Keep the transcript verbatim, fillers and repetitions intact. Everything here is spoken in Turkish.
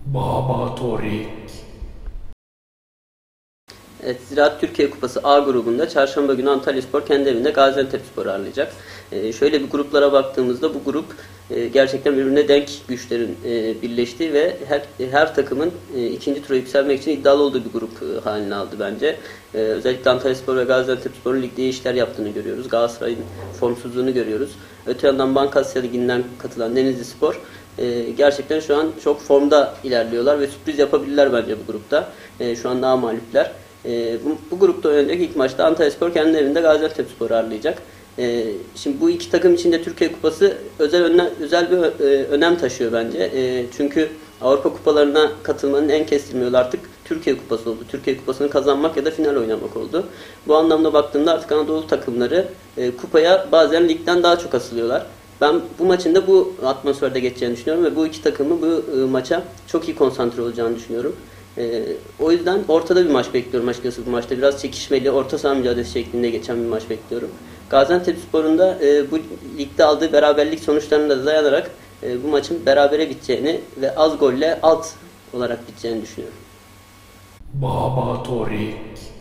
Baba Torik. Evet, Ziraat Türkiye Kupası A grubunda çarşamba günü Antalyaspor kendi evinde Gaziantepspor'u ağırlayacak. Ee, şöyle bir gruplara baktığımızda bu grup e, gerçekten birbirine denk güçlerin e, birleştiği ve her her takımın e, ikinci tura yükselmek için iddialı olduğu bir grup e, haline aldı bence. E, özellikle Antalyaspor ve Gaziantepspor'un ligde iyi işler yaptığını görüyoruz. Galatasaray'ın formsuzluğunu görüyoruz. Öte yandan Bankasya Ligi'nden katılan Denizlispor e, gerçekten şu an çok formda ilerliyorlar ve sürpriz yapabilirler bence bu grupta. E, şu an daha mağlupler. E, bu, bu grupta oynayacak ilk maçta Antalyaspor kendi evinde Gaziantepspor'u ağırlayacak. E, şimdi bu iki takım için de Türkiye Kupası özel önem, özel bir e, önem taşıyor bence. E, çünkü Avrupa Kupalarına katılmanın en kestirme yolu artık Türkiye Kupası oldu. Türkiye Kupası'nı kazanmak ya da final oynamak oldu. Bu anlamda baktığımda artık Anadolu takımları e, kupaya bazen ligden daha çok asılıyorlar. Ben bu maçın da bu atmosferde geçeceğini düşünüyorum ve bu iki takımın bu e, maça çok iyi konsantre olacağını düşünüyorum. Ee, o yüzden ortada bir maç bekliyorum açıkçası bu maçta. Biraz çekişmeli, orta saha mücadelesi şeklinde geçen bir maç bekliyorum. Gaziantepspor'un da e, bu ligde aldığı beraberlik sonuçlarına da dayanarak e, bu maçın berabere biteceğini ve az golle alt olarak biteceğini düşünüyorum. Baba Torik.